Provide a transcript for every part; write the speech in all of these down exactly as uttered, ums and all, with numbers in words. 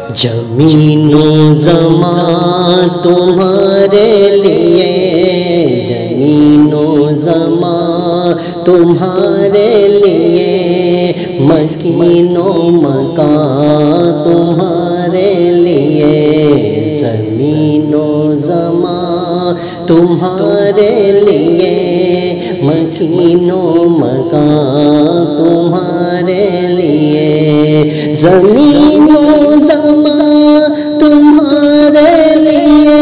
زمین و زمان تمہارے لیے، زمین و زمان تمہارے لیے، مکین و مکان تمہارے لیے، زمین و زمان تمہارے لیے، مکین و مکان تمہارے لیے، زمین و زمان تمہارے لیے،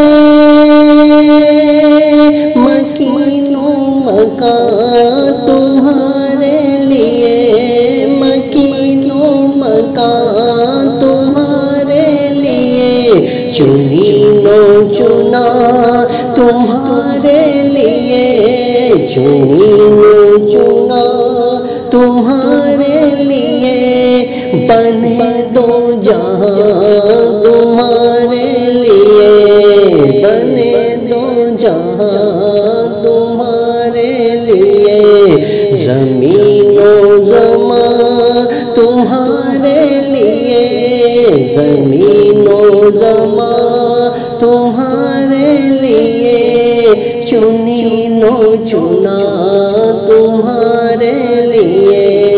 مکین و مکان تمہارے لیے، مکین و مکان تمہارے لیے، چنین و چنا تمہارے لیے، چنین و چنا تمہارے لیے، بنے دو جہاں تمہارے لیے، بنے دو جہاں تمہارے لیے، زمین و زمان تمہارے لیے، زمین و زمان تمہارے لیے، چنین و چنا تمہارے لیے،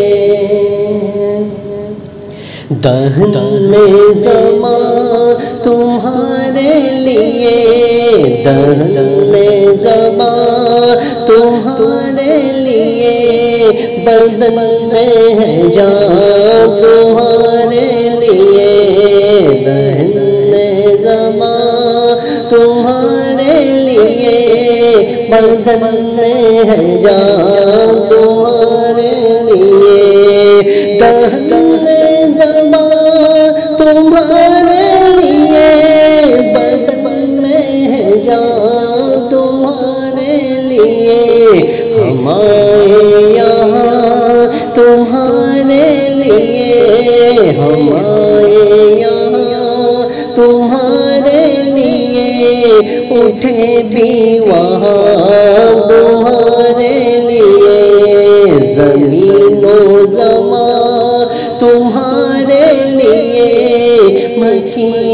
دہن میں زمان تمہارے لیے، دہن میں زمان تمہارے لیے، بدن میں ہے جان تمہارے لیے، دہن میں زمان تمہارے لیے، بدن میں ہے جان تمہارے لیے، دہن میں زمان تمہارے لیے، بدن میں ہے جان تمہارے لیے، ہمارے یہاں تمہارے لیے، ہمارے یہاں تمہارے لیے، اٹھے بھی وہاں تمہارے لیے، زمین و زمان تمہارے لیے، مکین